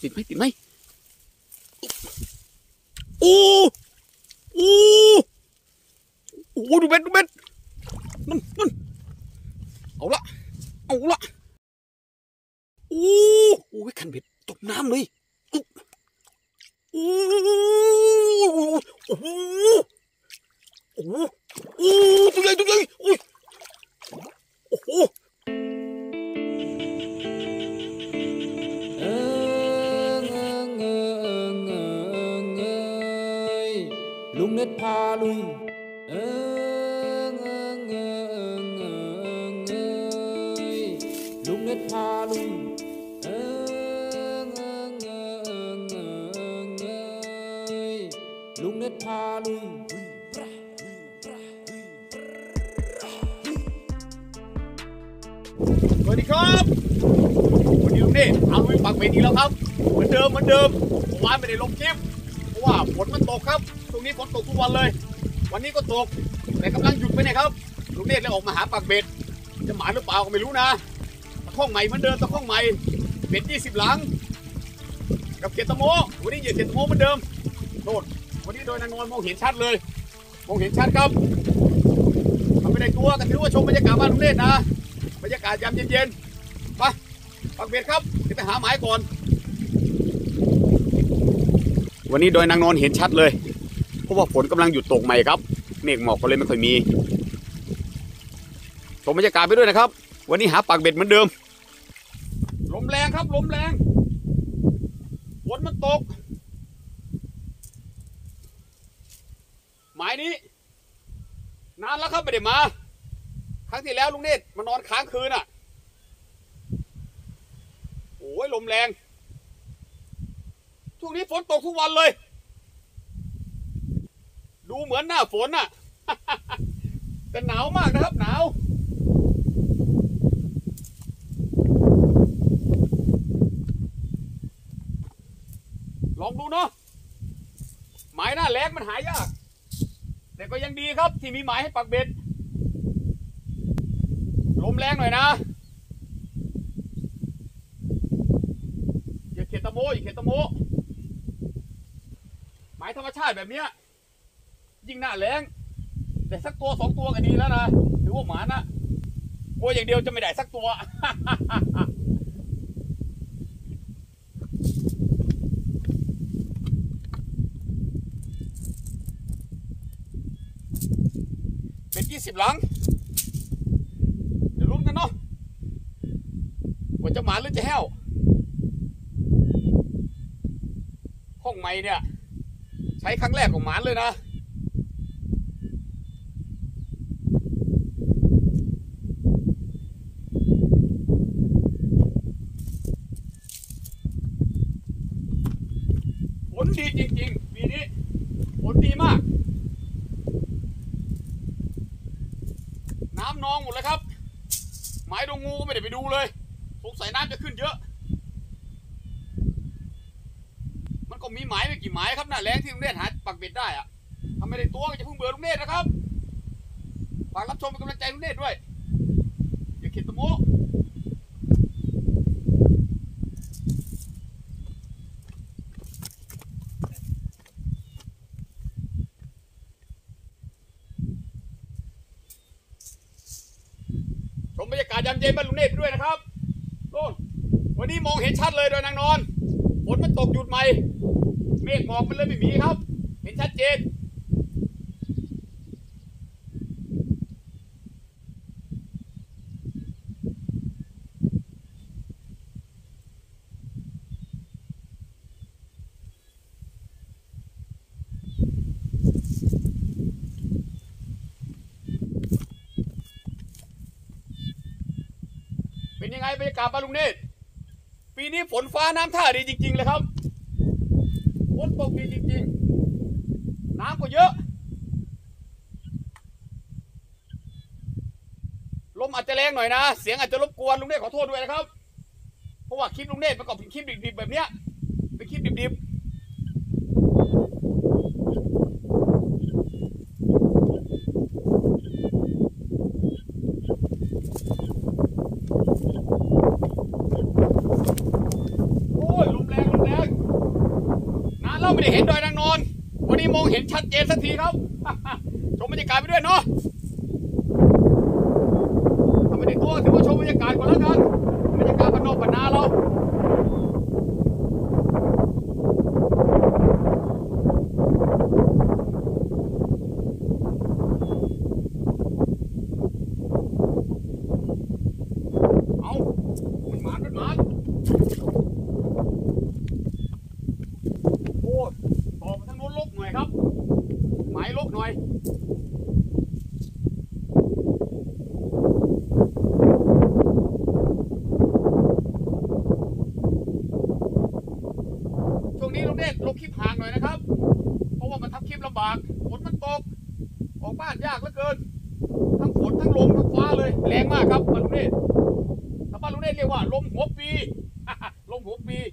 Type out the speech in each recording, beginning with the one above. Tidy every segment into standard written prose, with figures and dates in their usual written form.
ติดไหมโอ้โอ้โอ้ดูเบ็ดมันเอาละโอ้โอ้คันเบ็ดตกน้ำเลยโอ้ตัวใหญ่โอ้โหลุงเน็ตพาลุยลุงเน็ตพาลุยลุงเน็ตพาลุยสวัสดีครับวันนี้ลุงเนตเอาลุยปักเบ็ดอีกแล้วครับเหมือนเดิมเมื่อวานไม่ได้ลงคลิปเพราะว่าฝนมันตกครับตรงนี้ฝนตกทุกวันเลยวันนี้ก็ตกแต่กำลังหยุดไปเนี่ยครับลุงเนตเลยออกมาหาปักเบ็ดจะหมานหรือเปล่าก็ไม่รู้นะตะข้องใหม่เหมือนเดิมตะข้องใหม่เบ็ด20 หลังกับเขียดตะโมวันนี้เหยื่อเขียดตะโมเหมือนเดิมโน่นวันนี้โดยนางนวลมองเห็นชัดเลยมองเห็นชัดครับทำไม่ได้ตัวกันถือว่าชมบรรยากาศบ้านลุงเนตนะบรรยากาศยามเย็นๆไปปักเบ็ดครับจะไปหาหมายก่อนวันนี้โดยนางนอนเห็นชัดเลยเพราะว่าฝนกำลังหยุดตกใหม่ครับเมฆหมอกก็เลยไม่ค่อยมีชมบรรยากาศไปด้วยนะครับวันนี้หาปักเบ็ดเหมือนเดิมลมแรงครับลมแรงฝนมันตกหมายนี้นานแล้วครับไม่ได้มาครั้งที่แล้วลุงเนตรมานอนค้างคืนอ่ะโอ้ยลมแรงช่วงนี้ฝนตกทุกวันเลยดูเหมือนหน้าฝนอ่ะ แต่หนาวมากนะครับหนาวลองดูเนาะหมายหน้าแรงมันหายากแต่ก็ยังดีครับที่มีหมายให้ปักเบ็ดลมแรงหน่อยนะอย่าเขียดตะโมหมายธรรมชาติแบบเนี้ยยิ่งหน้าแรงแต่สักตัว2 ตัวก็ดีแล้วนะถือว่าหมานะกลัวอย่างเดียวจะไม่ได้สักตัวเป็น20 หลังเดี๋ยวลุ้นกันเนาะว่าจะหมาหรือจะแห้วห้องใหม่เนี่ยใช้ครั้งแรกของหมานเลยนะฝนดีจริงๆปีนี้ฝนดีมากน้ำนองหมดเลยครับหมายดงงูก็ไม่ได้ไปดูเลยสงสัยน้ำจะขึ้นเยอะมันก็มีหมายไม่กี่หมายครับหน้าแรงที่ลุงเนตรหาปักเบ็ดได้อะทำไม่ได้ตัวก็จะเพิ่งเบื่อลุงเนตรนะครับฝากรับชมเป็นกำลังใจลุงเนตรด้วยอย่าเข็ดตะโมชมบรรยากาศยามเย็นบ้านลุงเนตรด้วยนะครับโน่นวันนี้มองเห็นชัดเลยโดยนางนอนฝนมันตกหยุดใหม่เมฆหมอกมันเลยไม่มีครับเห็นชัดเจนเป็นยังไงบรรยากาศบ้านลุงเนตรปีนี้ฝนฟ้าน้ำท่าดีจริงๆเลยครับฝนตกดีจริงๆน้ำก็เยอะลมอาจจะแรงหน่อยนะเสียงอาจจะรบกวนลุงเนตรขอโทษด้วยนะครับเพราะว่าคลิปลุงเนตรประกอบเป็นคลิปดิบๆแบบเนี้ยเป็นคลิปดิบๆโอ้ยลมแรงไม่ได้เห็นดอยนางนอนวันนี้มองเห็นชัดเจนสักทีครับ ชมบรรยากาศไปด้วยเนาะถ้าไม่ได้ตัวถือว่าชมบรรยากาศก่อนแล้วกันบรรยากาศบ้านนอกบ้านนาเราเอามันหมานโอ้ต่อไปทางโน้นลกหน่อยครับหมายลกหน่อยช่วงนี้ลุงเดชลงคลิปห่างหน่อยนะครับเพราะว่ามันทำคลิปลำบากฝนมันตกออกบ้านยากเหลือเกินทั้งฝนทั้งลมทั้งฟ้าเลยแรงมากครับบ้านลุงเดชถ้าบ้านลุงเดชเรียกว่าลมหัวปี ลมหัวปี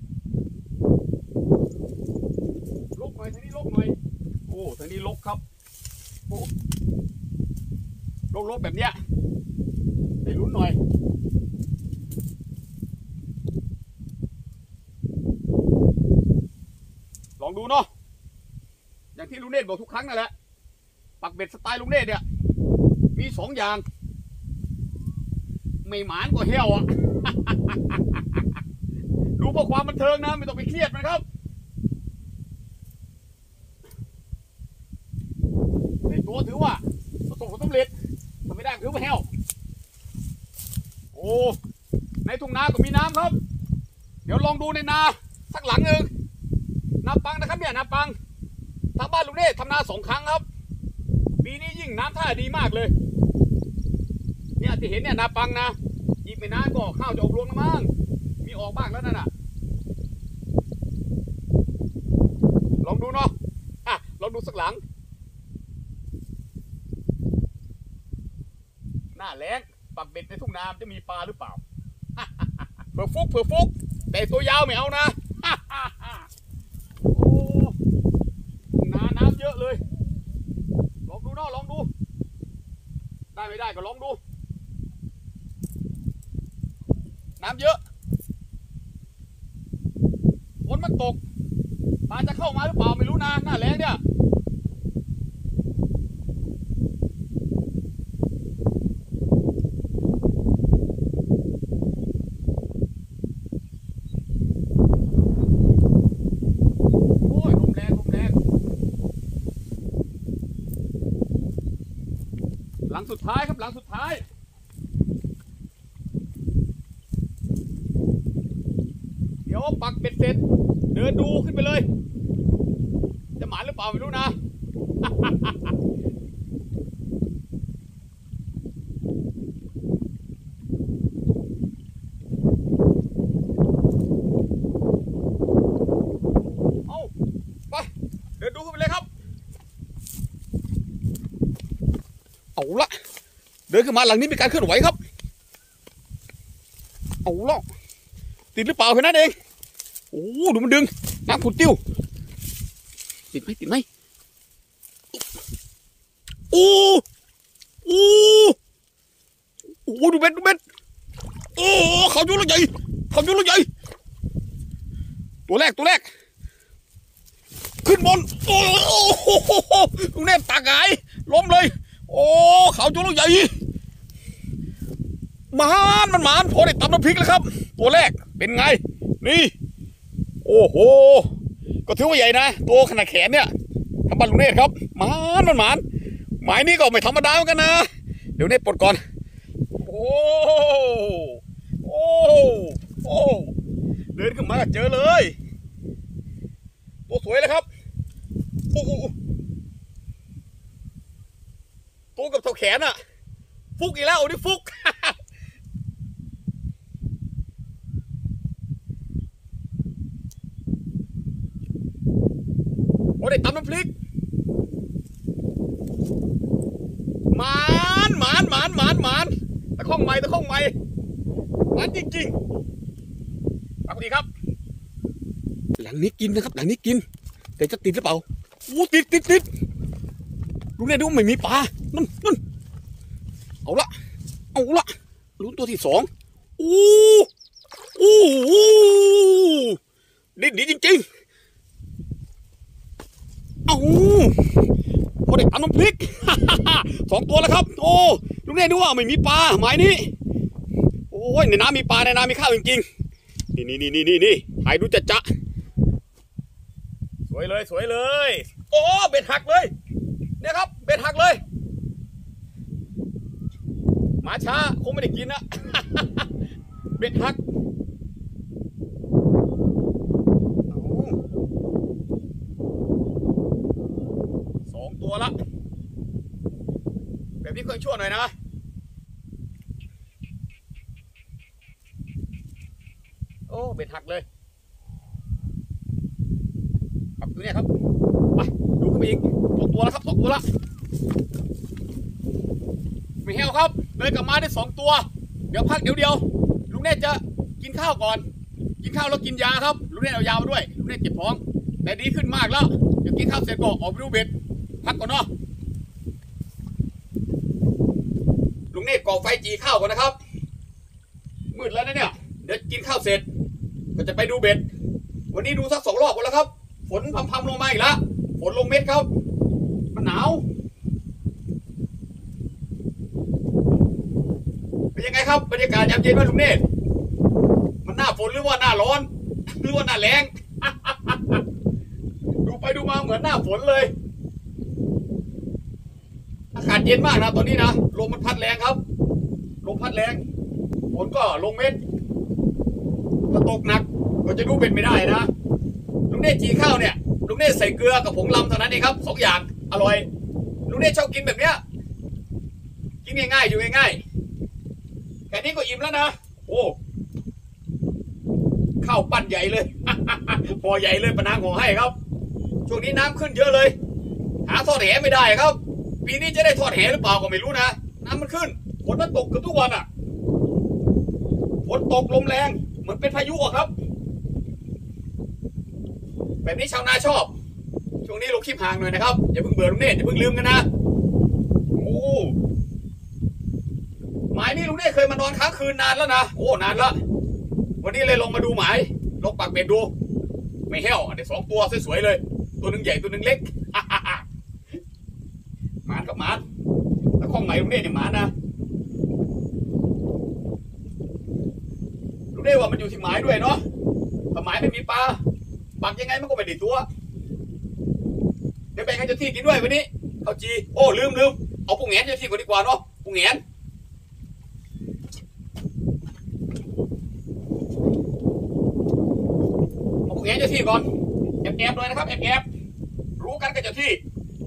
ลกหน่อยทางนี้ลกหน่อยโอ้ทางนี้ลกครับโอ้ลกแบบเนี้ยได้ลุ้นหน่อยลองดูเนาะอย่างที่ลุงเนตรบอกทุกครั้งนั่นแหละปักเบ็ดสไตล์ลุงเนตรเนี่ยมีสองอย่างไม่หมานก็เหี้ยวอ่ะ ดูเพื่อความบันเทิงนะไม่ต้องไปเครียดนะครับในตัวถือว่าประสบความสำเร็จทำไม่ได้ถือว่าเหี้ยวโอ้ในทุ่งนาก็มีน้ำครับเดี๋ยวลองดูในนาสักหลังหนึ่งนาปังนะครับเนี่ยนาปังทางบ้านลุงเนตรทำนา2 ครั้งครับปีนี้ยิ่งน้ำท่าดีมากเลยเนี่ยที่เห็นเนี่ยนาปังนะอีกไม่นานก็ข้าวจะออกรวงแล้วมั้งมีออกบ้างแล้วนั่นน่ะลองดูเนาะลองดูสักหลังหน้าแล้งปักเบ็ดในทุ่งนาจะมีปลาหรือเปล่า เผื่อฟุกแต่ตัวยาวไม่เอานะ โอ้น้ำเยอะเลยลองดูเนาะลองดูได้ไม่ได้ก็ลองดูน้ำเยอะฝนมันตกปลาจะเข้ามาหรือเปล่าไม่รู้นะหน้าแล้งเนี่ยหลังสุดท้ายครับหลังสุดท้ายเดี๋ยวปักเบ็ดเสร็จเดินดูขึ้นไปเลยจะหมานหรือเปล่าไม่รู้นะ เอาไปเดินดูขึ้นไปเลยครับเอาละเดินขึ้นมาหลังนี้มีการเคลื่อนไหวครับเอาละติดหรือเปล่าแค่นั้นเองโอ้ดูมันดึงน้ำขุ่นติ้วติดไหมโอ้ดูเบ็ดโอ้เขาจุลใหญ่ตัวแรกขึ้นบนโอ้ลุงเนตรตากหงายล้มเลยโอ้เขาจุลใหญ่มันหมานพอได้ตำน้ำพริกแล้วครับตัวแรกเป็นไงนี่โอ้โหก็ถือว่าใหญ่นะตัวขนาดแขนเนี่ยทำบ้านลุงเนตรครับมันหมานหมายนี้ก็ไม่ธรรมดาเหมือนกันนะเดี๋ยวเนตรปลดก่อนโอ้เดินขึ้นมาก็เจอเลยตัวสวยเลยครับตัวกับเท่าแขนอ่ะฟุกอีกแล้วนี่ฟุก โอ้ได้ตำน้ำพริกหมานตะข้องใหม่หมานจริงๆครับพอดีครับหลังนี้กินนะครับหลังนี้กินแต่จะติดหรือเปล่าโอ้ติดลุงเนี่ยดูไม่มีปลานั่นเอาละลุ้นตัวที่2ดีจริงๆเอ้าพอได้ตำน้ำพริก 2 ตัวแล้วครับโอ้ลุงเน่ดูว่าไม่มีปลาหมายนี้โอ้ยในน้ำมีปลาในน้ำมีข้าวจริงๆนี่ถ่ายดูจะสวยเลยโอ้เบ็ดหักเลยเนี่ยครับเบ็ดหักเลยมาช้าคงไม่ได้กินนะ เบ็ดหัก2 ตัวละแบบนี้ค่อยชั่วหน่อยนะโอ้เบ็ดหักเลยครับดูเนี่ยครับไปดูขึ้นไปอีก2 ตัวแล้วครับ2 ตัวละไม่แห้วครับเลยกลับมาได้2 ตัวเดี๋ยวพักเดี๋ยวลุงเนตจะกินข้าวก่อนกินข้าวแล้วกินยาครับลุงเนตเอายามาด้วยลุงเนตเจ็บท้องแต่ดีขึ้นมากแล้วเดี๋ยวกินข้าวเสร็จก็ออกไปดูเบ็ดพักก่อนเนาะลุงเนตก่อไฟจีข้าวก่อนนะครับมืดแล้วนะเนี่ยเดี๋ยวกินข้าวเสร็จก็จะไปดูเบ็ดวันนี้ดูสัก2 รอบหมดแล้วครับฝนพำลงมาอีกแล้วฝนลงเม็ดครับมันหนาวเป็นยังไงครับบรรยากาศยามเย็นว่าลุงเนตมันหน้าฝนหรือว่าหน้าร้อนหรือว่าหน้าแล้ง ดูไปดูมาเหมือนหน้าฝนเลยอากาศเย็นมากนะตอนนี้นะลมมันพัดแรงครับลมพัดแรงฝนก็ลงเม็ดก็ตกหนักก็จะดูเป็นไม่ได้นะลุงเนตจีข้าวเนี่ยลุงเนตใส่เกลือกับผงลำเท่านั้นเองครับ2 อย่างอร่อยลุงเนตชอบกินแบบเนี้ยกินง่ายๆอยู่ง่ายๆแค่นี้ก็อิ่มแล้วนะโอ้ข้าวปั้นใหญ่เลย ห่อใหญ่เลยปะนางห่อให้ครับช่วงนี้น้ำขึ้นเยอะเลยหาทอดแหไม่ได้ครับปีนี้จะได้ทอดแหหรือเปล่าก็ไม่รู้นะน้ำมันขึ้นฝนมันตกเกือบทุกวันอ่ะฝนตกลมแรงเหมือนเป็นพายุอะครับแบบนี้ชาวนาชอบช่วงนี้ลงคลิปห่างหน่อยนะครับอย่าเพิ่งเบื่อลุงเนตอย่าเพิ่งลืมกันนะโอ้หมายนี้ลุงเนตเคยมานอนค้างคืนนานแล้วนะโอ้นานแล้ววันนี้เลยลงมาดูหมายลงปักเบ็ดดูไม่แห้วเดี๋ยว2 ตัวสวยๆเลยตัวหนึ่งใหญ่ตัวหนึ่งเล็ก หมานกับหมานแล้วข้องไหนลุงเนตเนี่ยหมานนะลุงเนตว่ามันอยู่ที่หมายด้วยเนาะถ้าหมายไม่มีปลาปักยังไงมันก็ไม่ได้ตัวเดี๋ยวแบ่งให้เจ้าที่กินด้วยวันนี้ข้าวจีโอ้ลืมเอาปูแหนเจ้าที่ก่อนดีกว่าเนาะปูแหนเอาปูแหนเจ้าที่ก่อนแอบๆเลยนะครับแอบรู้กันกับเจ้าที่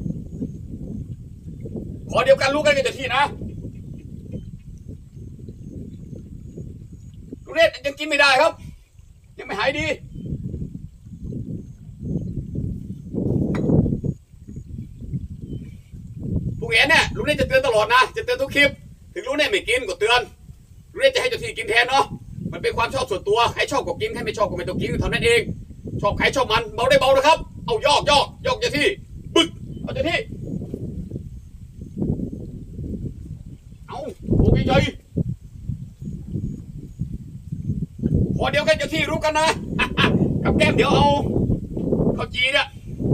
ขอเดียวกันรู้กันกับเจ้าที่นะลุงเนตยังกินไม่ได้ครับยังไม่หายดีลุงเอ๋เนี่ยลุงเน่จะเตือนตลอดนะจะเตือนทุกคลิปถึงลุงเน่ไม่กินก็เตือนลุงเน่จะให้เจ้าที่กินแทนเนาะมันเป็นความชอบส่วนตัวใครชอบก็กินใครไม่ชอบก็ไม่ต้องกินเท่านั้นเองชอบใครชอบมันเบาได้เบานะครับเอายอกเจ้าที่บึกเอาเจ้าที่เอาโอ้ยใหญ่พอเดียวกันเจ้าที่รู้กันนะ กับแก้มเดี๋ยวเอาข้าวจีเนี่ย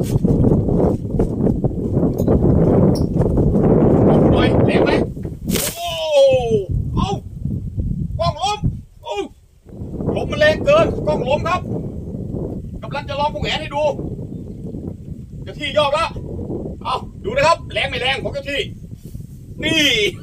หน่อยแหลมไหมโอ้เอากล้องล้มโอ้ลมมันแรงเกินกล้องล้มครับกำลังจะลองกุ้งแหนให้ดูเจ้าที่ยอกแล้วเอาดูนะครับแรงไม่แรงของเจ้าที่นี่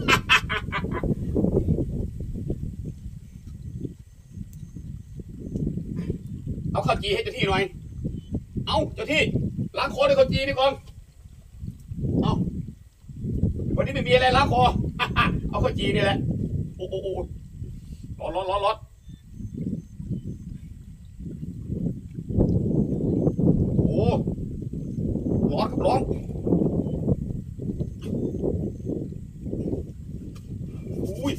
เอาข้าวจีให้เจ้าที่หน่อยเอาเจ้าที่ล้างคอด้วยข้าวจีนี่ก่อนเอาวันนี้ไม่มีอะไรล้างคอ เอาข้าวจีนี่แหละโอ้ร้อนร้อนโอ้ร้อนครับร้อนอุ้ย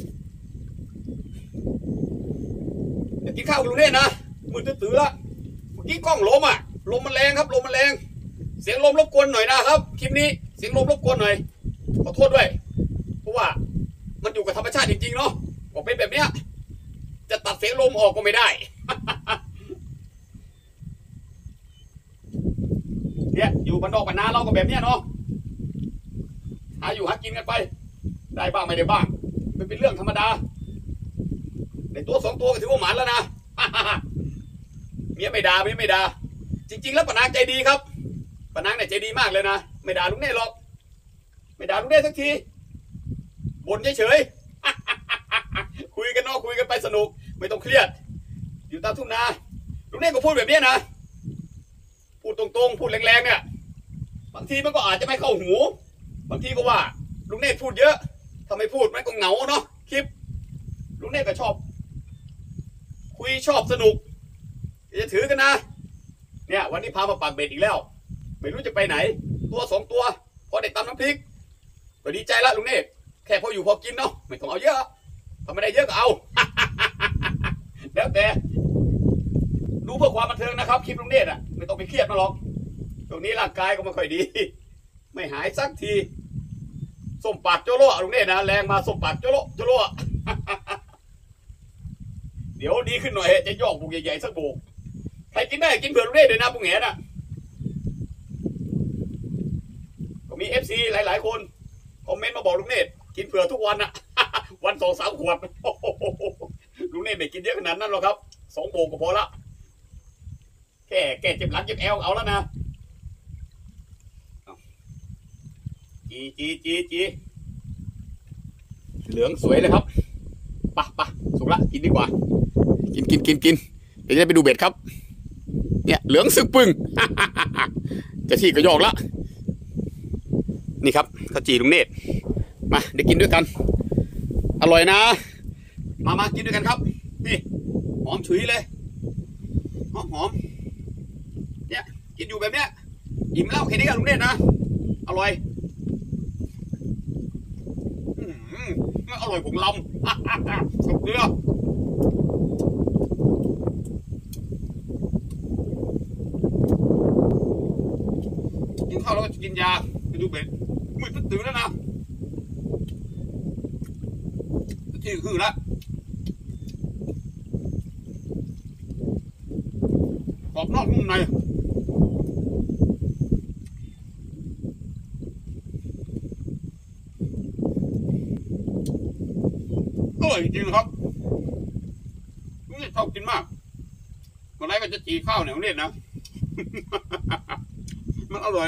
เดี๋ยวกินข้าวกับลุงเน่นะมือตื้อละเมื่อกี้กล้องลมอ่ะลมมันแรงครับลมมันแรงเสียงลมรบกวนหน่อยนะครับคลิปนี้เสียงลมรบกวนหน่อยขอโทษด้วยเพราะว่ามันอยู่กับธรรมชาติจริงๆเนาะก็เป็นแบบเนี้ยจะตัดเสียงลมออกก็ไม่ได้ เนี่เนี่ยอยู่บ้านนอกบ้านนาเราก็แบบเนี้ยเนาะหาอยู่หากินกันไปได้บ้างไม่ได้บ้างมันเป็นเรื่องธรรมดาในตัวสองตัวก็ถือว่าหมานแล้วนะ เมียไม่ด่าเมียไม่ด่าจริงๆแล้วป้านางใจดีครับป้านางเนี่ยใจดีมากเลยนะไม่ด่าลุงเน่หรอกไม่ด่าลุงเน่สักทีบ่นเฉยๆ คุยกันเนาะคุยกันไปสนุกไม่ต้องเครียดอยู่ตามทุ่งนาลุงเน่ก็พูดแบบนี้นะพูดตรงๆพูดแรงๆเนี่ยบางทีมันก็อาจจะไม่เข้าหูบางทีก็ว่าลุงเน่พูดเยอะถ้าไม่พูดมันก็เหงาเนาะคลิปลุงเน่ก็ชอบคุยชอบสนุกจะถือกันนะเนี่ยวันนี้พามาปักเบ็ดอีกแล้วไม่รู้จะไปไหนตัวสองตัวพอได้ตำน้ำพริกก็ดีใจละลุงเน่แค่พออยู่พอกินเนาะไม่ต้องเอาเยอะทำไม่ได้เยอะก็เอา แล้วแต่ดูเพื่อความบันเทิงนะครับคลิปลุงเน่อะไม่ต้องไปเครียดมาหรอกตรงนี้ร่างกายก็ไม่ค่อยดี ไม่หายสักทีส้มปากโจโล่ลุงเน่นะแรงมาส้มปากโจโล่โจโล่ เดี๋ยวดีขึ้นหน่อยจะยอกบุกใหญ่ๆสักบุกใครกินได้กินเผื่อลุงเน่ด้วยนะปุงแหน่ะก็มี FC หลายๆคนคอมเมนต์มาบอกลุงเน่กินเผื่อทุกวันอะ วัน2-3 ขวด ลุงเน่ไม่กินเยอะขนาดนั้นหรอกครับ2 โบกก็พอละแค่แกเจ็บหลังเจ็บแอวเอาแล้วนะจีเหลืองสวยเลยครับปะสุกละกินดีกว่ากินเดี๋ยวจะไปดูเบ็ดครับเนี่ยเหลืองสึกปึ้ง จะที่กระยอกละนี่ครับข้าวจีลุงเนตรมาเดี๋ยวกินด้วยกันอร่อยนะมากินด้วยกันครับนี่หอมฉุยเลยหอมเนี่ยกินอยู่แบบเนี้ยอิ่มแล้วแค่นี้กันลุงเนตรนะอร่อยอร่อยผมลำสุดเนื้อกินข้าวแล้วก็กินยาไปดูเบ็ดมืดตื่นแล้วนะที่คือละกรอบนอกนุ่มในอร่อยจริงๆครับนี่ชอบกินมากวันไหนก็จะจีข้าวเหนียวเนี่ยนะ มันอร่อย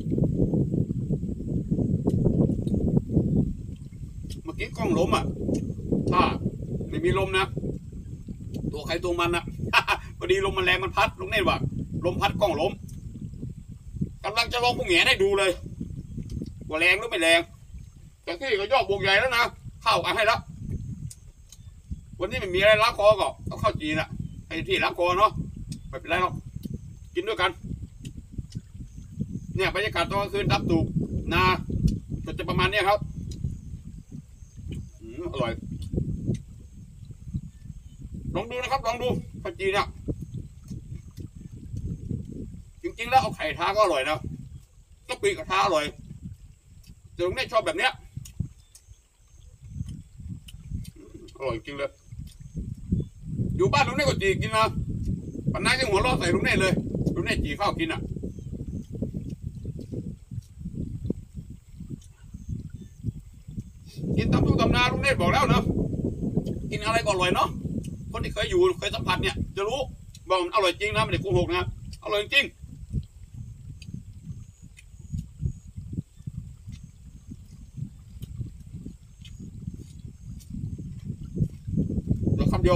เมื่อกี้กล้องล้มอ่ะถ้าไม่มีลมนะตัวใครตัวมันอ่ะ พอดีลมมันแรงมันพัดลุงเน่ว่าลมพัดกล้องล้มกำลังจะลองพุงแหนให้ดูเลยว่าแรงหรือไม่แรงแต่ที่ก็ยอดบวกใหญ่แล้วนะเข้ากันให้แล้ววันนี้ไม่มีอะไรล้างคอก็ต้องเข้าจีนอ่ะไอ้ที่ล้างคอเนาะไม่เป็นไรหรอกกินด้วยกันเนี่ยบรรยากาศตอนกลางคืนดับตูกนาก็จะประมาณนี้ครับอร่อยลองดูนะครับลองดูข้าวจีนเนี่ยจริงๆแล้วเอาไข่ทาก็อร่อยนะก็ปีกระทาอร่อยแต่ลุงเนี่ยชอบแบบเนี้ยอร่อยจริงเลยอยู่บ้านลุงเนี่ยก็จีกินนะปันนักยังหัวเราะใส่ลุงเนี่ยเลยลุงเนี่ยจีข้าวกินอ่ะกินตำตู้ตำนาลุงเนี่ยบอกแล้วเนาะกินอะไรก็อร่อยเนาะคนที่เคยอยู่เคยสัมผัสเนี่ยจะรู้ว่ามันอร่อยจริงนะไม่ได้โกหกนะอร่อยจริงเดี๋ยวคำเดียว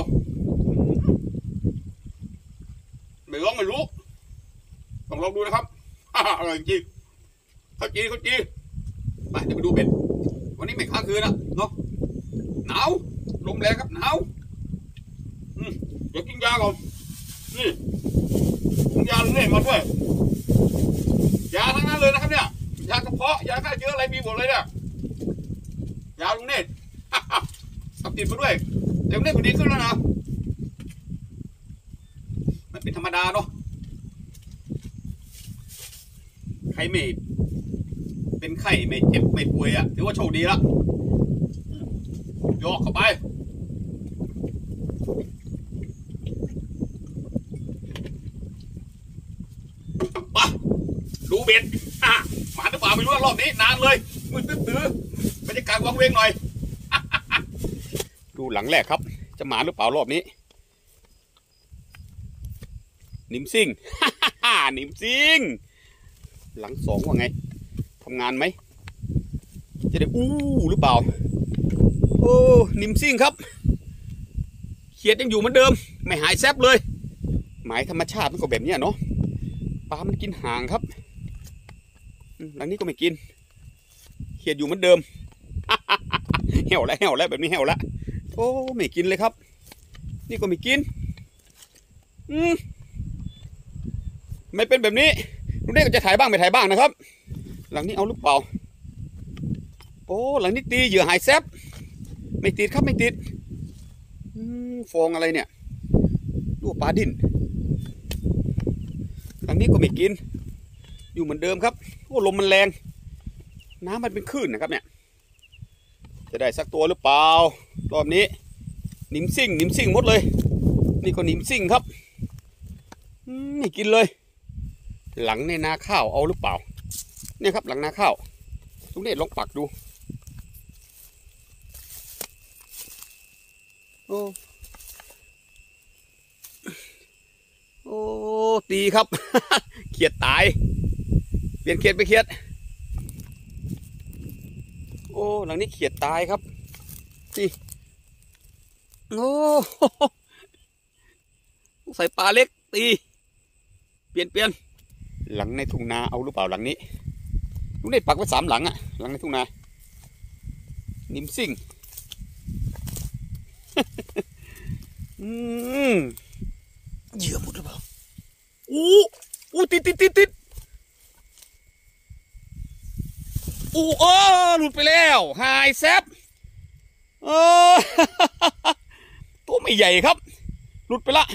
ไม่ลองไม่รู้ต้องลองดูนะครับ อร่อยจริงข้าวจีไปเดี๋ยวไปดูเบ็ดวันนี้ไม่ค้างคืนนะเนาะหนาวลมแรงครับหนาวเดี๋ยวกินยาก่อนนี่กินยาลุงเน่มาด้วยยาทั้งนั้นเลยนะครับเนี่ยยากระเพาะยาฆ่าเชื้ออะไรมีหมดเลยเนี่ยยาลุงเน่ตับติดมาด้วยเดี๋ยวเน่พอดีขึ้นแล้วนะมันเป็นธรรมดาเนาะใครไม่เป็นไข้ไม่เจ็บไม่ป่วยอ่ะถือว่าโชคดีละยกเข้าไปมาดูเบ็ดหมาหรือเปล่าไม่รู้รอบนี้นานเลยมืดตื้อบรรยากาศวังเวงหน่อย ดูหลังแรกครับจะหมาหรือเปล่ารอบนี้นิมซิ่ง นิมซิ่งหลังสองว่าไงทำงานไหมจะได้อู้หรือเปล่าโอ้นิมซิ่งครับเขียดยังอยู่เหมือนเดิมไม่หายแซบเลยหมายธรรมชาติมันก็แบบนี้เนาะปลามันกินห่างครับหลังนี้ก็ไม่กินเขียดอยู่เหมือนเดิม เหี่ยวแล้วแบบนี้เหี่ยวแล้วโอ้ไม่กินเลยครับนี่ก็ไม่กินไม่เป็นแบบนี้ลุงเด็กก็จะถ่ายบ้างไม่ถ่ายบ้างนะครับหลังนี้เอาหรือเปล่าโอ้หลังนี้ตีเหยื่อหายแซบไม่ติดครับไม่ติดฟองอะไรเนี่ยดูปลาดิ้นหลังนี้ก็ไม่กินอยู่เหมือนเดิมครับโอ้ลมมันแรงน้ำมันเป็นคลื่นนะครับเนี่ยจะได้สักตัวหรือเปล่ารอบนี้นิมซิ่งหมดเลยนี่ก็นิมซิ่งครับไม่กินเลยหลังในนาข้าวเอาหรือเปล่าเนี่ยครับหลังนาข้าวทุกเนี่ยลองปักดูโอ้ตีครับ เขียดตายเปลี่ยนเขียดไปเขียดโอ้หลังนี้เขียดตายครับนี่โอ้ใส่ปลาเล็กตีเปลี่ยนหลังในทุ่งนาเอาหรือเปล่าหลังนี้ลุงได้ปักไว้3หลังอะหลังในทุ่งนานิมซิ่ง เหยื่อหมดหรือเปล่าอู้ติดหลุดไปแล้วหายแซบตัวไม่ใหญ่ครับหลุดไปละ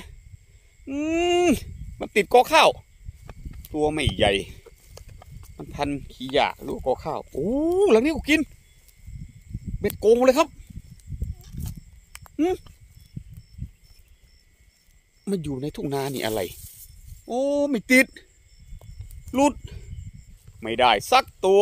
มันติดกอข้าวตัวไม่ใหญ่มันพันขี้ยาลูกกอข้าวหลังนี้ก็กินเบ็ดโกงเลยครับมันอยู่ในทุ่งนานี่อะไรโอ้ไม่ติดหลุดไม่ได้สักตัว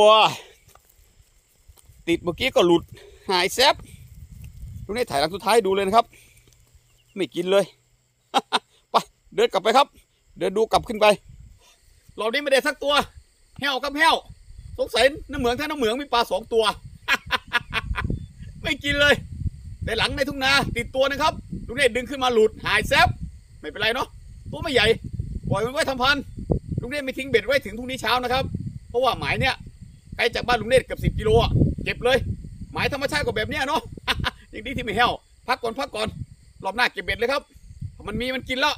ติดเมื่อกี้ก็หลุดหายแซบดูนี่ถ่ายหลังสุดท้ายดูเลยนะครับไม่กินเลย ไปเดินกลับไปครับเดินดูกลับขึ้นไปรอบนี้ไม่ได้สักตัวแห้วครับแห้วสงสัยน้ำเหมืองมีปลา2 ตัว ไม่กินเลยแต่หลังในทุ่งนาติดตัวนะครับลุงเนตดึงขึ้นมาหลุดหายแซบไม่เป็นไรเนาะตัวไม่ใหญ่ปล่อยมันไว้ทำพันลุงเนตไม่ทิ้งเบ็ดไว้ถึงพรุ่งนี้เช้านะครับเพราะว่าหมายเนี้ยไกลจากบ้านลุงเนตเกือบ10 กิโลอ่ะเก็บเลยหมายธรรมชาติก็แบบเนี้ยเนาะ อย่างนี้ที่ไม่แห้วพักก่อนรอบหน้าเก็บเบ็ดเลยครับมันกินแล้ว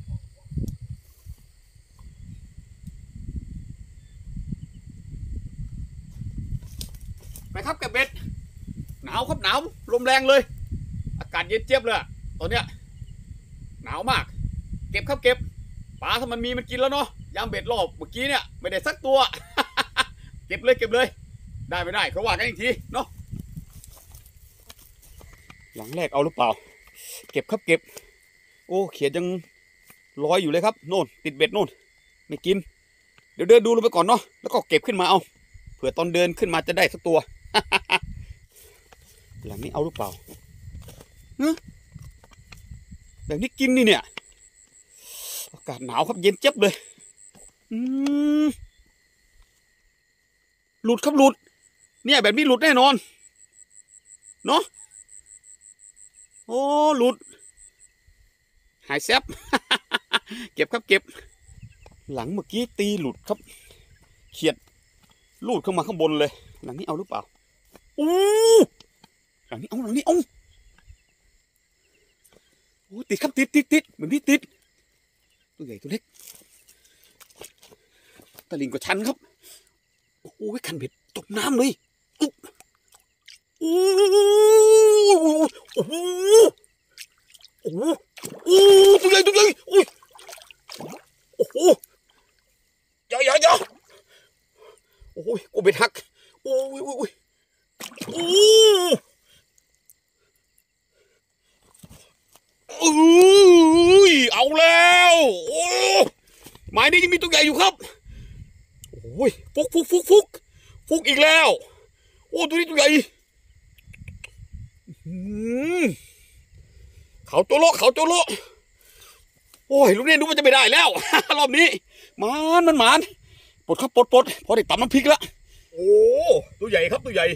ไปครับเก็บเบ็ดหนาวครับหนาวลมแรงเลยอากาศเย็นเจี๊ยบเลยตอนเนี้ยหนาวมากเก็บครับเก็บปลาถ้ามันกินแล้วเนาะยามเบ็ดรอบเมื่อกี้เนี่ยไม่ได้สักตัว เก็บเลยได้ไม่ได้เขาว่ากันอีกทีเนาะหลังแรกเอาหรือเปล่าเก็บครับเก็บโอ้เขียดยังลอยอยู่เลยครับโน่นติดเบ็ดโน่นไม่กินเดี๋ยวเดินดูลงไปก่อนเนาะแล้วก็เก็บขึ้นมาเอาเผื่อตอนเดินขึ้นมาจะได้สักตัว หลังนี้เอาหรือเปล่าแบบนี้กินนี่เนี่ยอากาศหนาวครับเย็นเจ็บเลยหลุดครับหลุดเนี่ยแบบนี้หลุดแน่นอนเนาะโอ้หลุดหายแซบ เก็บครับเก็บหลังเมื่อกี้ตีหลุดครับเขียดลูดขึ้นมาข้างบนเลยหลังนี้เอาหรือเปล่าหลังนี้เอาโอ้ติดครับติดเหมือนที่ติดตัวใหญ่ตัวเล็กตะลิงก็ชันครับโอ้ยคันเบ็ดตกน้ำเลยโอ้ตัวใหญ่โอ้ยโอ้โหอย่าโอ้ยกูเบ็ดหักโอ้ยเอาแล้วโอ้หมายนี้ยังมีตัวใหญ่อยู่ครับโอ้อ้ยฟุกอีกแล้วโอ้ตัวนี้ตัวใหญ่เขาโจโลโอ้ยลูกเนี่ยดูมันจะไม่ได้แล้ว รอบนี้มันปลดครับปลดพอได้ตำน้ำพริกแล้วโอ้ตัวใหญ่ครับตัวใหญ่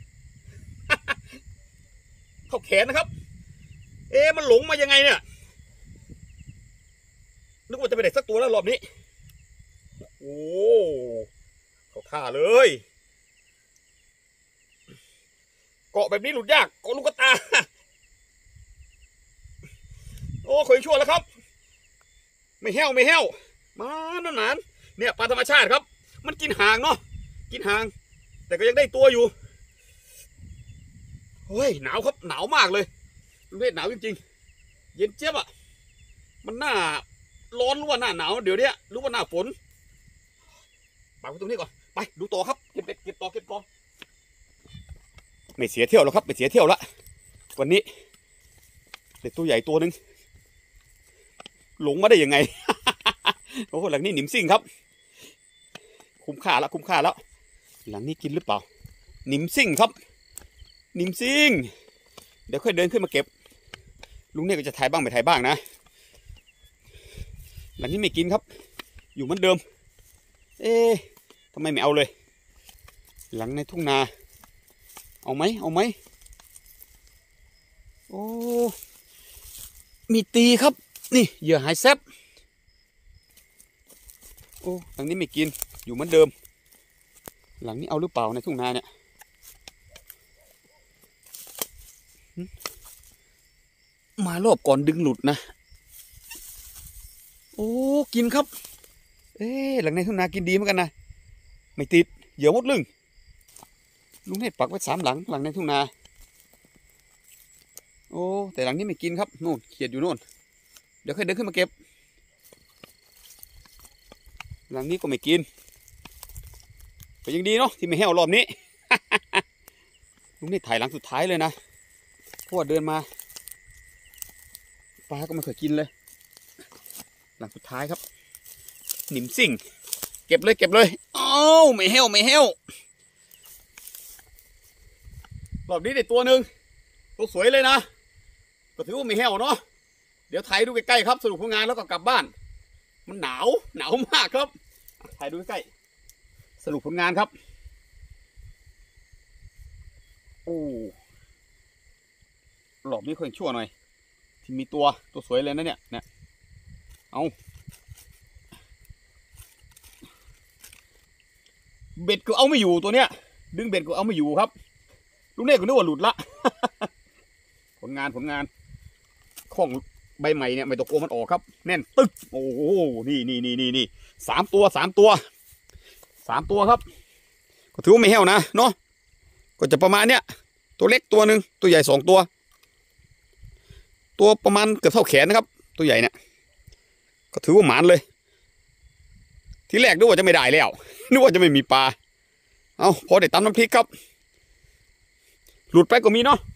เข้าแขนนะครับมันหลงมายังไงเนี่ยนึกว่าจะไม่ได้สักตัวแล้วรอบนี้โอ้เข้าท่าเลยเกาะแบบนี้หลุดยากเกาะลูกตาโอ้ขอยชั่วแล้วครับไม่แห้วมันเนี่ยปลาธรรมชาติครับมันกินหางเนาะกินหางแต่ก็ยังได้ตัวอยู่เฮ้ยหนาวครับหนาวมากเลยลุงเนตรหนาวจริงๆเย็นเจี๊ยบอ่ะมันหน้าร้อนหรือว่าหน้าหนาวเดี๋ยวนี้หรือว่าหน้าฝนไปตรงนี้ก่อนไปดูต่อครับเก็บต่อไม่เสียเที่ยวแล้วครับไม่เสียเที่ยวละวันนี้เด็กตัวใหญ่ตัวหนึ่งหลงมาได้ยังไง โอ้โหหลังนี้หนิมซิ่งครับคุ้มค่าแล้วหลังนี้กินหรือเปล่าหนิมซิ่งครับหนิมซิ่งเดี๋ยวค่อยเดินขึ้นมาเก็บลุงเนี่ยก็จะถ่ายบ้างไม่ถ่ายบ้างนะหลังนี้ไม่กินครับอยู่เหมือนเดิมทำไมไม่เอาเลยหลังในทุ่งนาเอาไหมโอ้มีตีครับนี่เหยื่อหายแซบโอ้หลังนี้ไม่กินอยู่เหมือนเดิมหลังนี้เอาหรือเปล่าในทุ่งนาเนี่ยมารอบก่อนดึงหลุดนะโอ้กินครับหลังในทุ่งนากินดีเหมือนกันนะไม่ติดเหยื่อมดลึงลุงเนตรปักไว้3 หลังในทุ่งนาโอ้แต่หลังนี้ไม่กินครับนู่นเขียดอยู่นู่นเดี๋ยวค่อยเดินขึ้นมาเก็บหลังนี้ก็ไม่กินก็ยังดีเนาะที่ไม่แห้วรอบนี้ ลุงเนตรถ่ายหลังสุดท้ายเลยนะเพราะว่าเดินมาปลาก็ไม่เคยกินเลยหลังสุดท้ายครับหนิมซิ่งเก็บเลยอ้าวไม่แห้วรอบนี้ได้ตัวหนึ่งตัวสวยเลยนะก็ถือว่าไม่แห้วเนาะเดี๋ยวถ่ายดูใกล้ๆครับสรุปผลงานแล้วก็กลับบ้านมันหนาวมากครับถ่ายดูใกล้สรุปผลงานครับโอ้รอบนี้ค่อยชั่วหน่อยที่มีตัวสวยเลยนะเนี่ยเอาเบ็ดก็เอาไม่อยู่ตัวเนี้ยดึงเบ็ดก็เอาไม่อยู่ครับลูกเนตรก็นึกว่าหลุดละ ผลงานของใบใหม่เนี่ยไม่ตกโกมันออกครับแน่นตึ๊กโอ้โหนี่3 ตัวครับก็ถือว่าไม่แห้วนะเนาะก็จะประมาณเนี้ยตัวเล็กตัวหนึ่งตัวใหญ่2 ตัวประมาณเกือบเท่าแขนนะครับตัวใหญ่เนี่ยก็ถือว่าหมานเลยทีแรกนึกว่าจะไม่ได้แล้วนึกว่าจะไม่มีปลาเอาพอได้ตำน้ำพริกครับหลุดไปก็มีเนาะ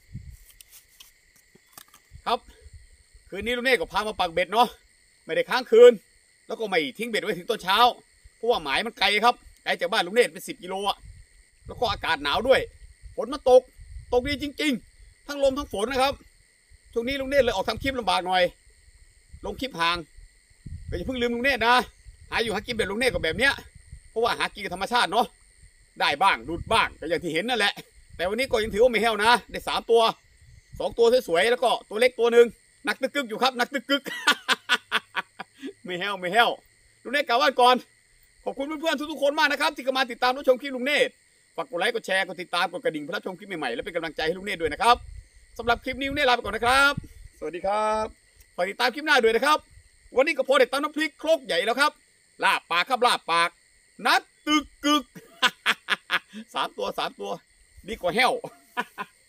ครับคืนนี้ลุงเนตรก็พามาปักเบ็ดเนาะไม่ได้ค้างคืนแล้วก็ไม่ทิ้งเบ็ดไว้ถึงตอนเช้าเพราะว่าหมายมันไกลครับไกลจากบ้านลุงเนตรเป็น10 กิโลอ่ะแล้วก็อากาศหนาวด้วยฝนมันตกดีจริงๆทั้งลมทั้งฝนนะครับช่วงนี้ลุงเนตรเลยออกทำคลิปลำบากหน่อยลงคลิปห่างก็อย่าเพิ่งลืมลุงเนตรนะหาอยู่หากินแบบลุงเนตรก็แบบเนี้ยเพราะว่าหากินกับธรรมชาติเนาะได้บ้างหลุดบ้างก็อย่างที่เห็นนั่นแหละแต่วันนี้ก็ยังถือว่าไม่แห้วนะได้3 ตัว2 ตัวสวยๆแล้วก็ตัวเล็กตัวหนึ่งนักตึกกึกอยู่ครับนักตึกกึก ไม่แห้วลุงเนตรกล่าวว่าก่อนขอบคุณเพื่อนๆทุกๆคนมากนะครับที่เข้ามาติดตามรับชมคลิปลุงเนตรฝากกดไลค์กดแชร์กดติดตามกดกระดิ่งเพื่อรับชมคลิปใหม่ๆและเป็นกำลังใจให้ลุงเนตรด้วยนะครับสำหรับคลิปนี้ลุงเนตรลาไปก่อนนะครับสวัสดีครับฝากติดตามคลิปหน้าด้วยนะครับวันนี้ก็พอได้ตำน้ำพริกโครกใหญ่แล้วครับลาบปากครับลาบปากนักตึกกึก 3 ตัวดีกว่าแห้ว